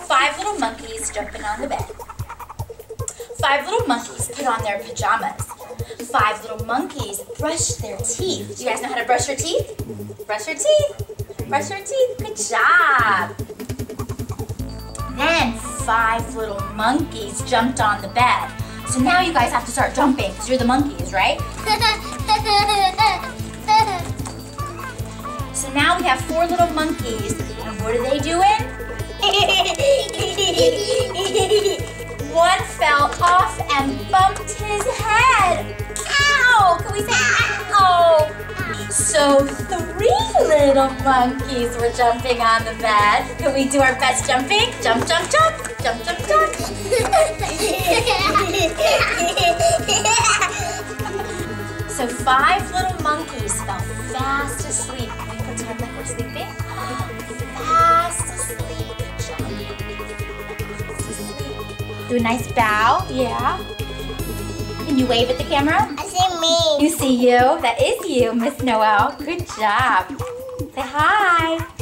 5 little monkeys jumping on the bed. 5 little monkeys put on their pajamas. 5 little monkeys brush their teeth. Do you guys know how to brush your teeth? Brush your teeth. Brush your teeth. Good job. Then 5 little monkeys jumped on the bed. So now you guys have to start jumping because you're the monkeys, right? So now we have 4 little monkeys. And what are they doing? One fell off and bumped his head. Ow! Can we say ow? So 3 little monkeys were jumping on the bed. Can we do our best jumping? Jump, jump, jump. Jump, jump, jump. So 5 little monkeys fell fast asleep. Can we pretend like we're sleeping? Fast asleep. Do a nice bow. Yeah. Can you wave at the camera? I see me. You see you? That is you, Miss Noel. Good job. Say hi.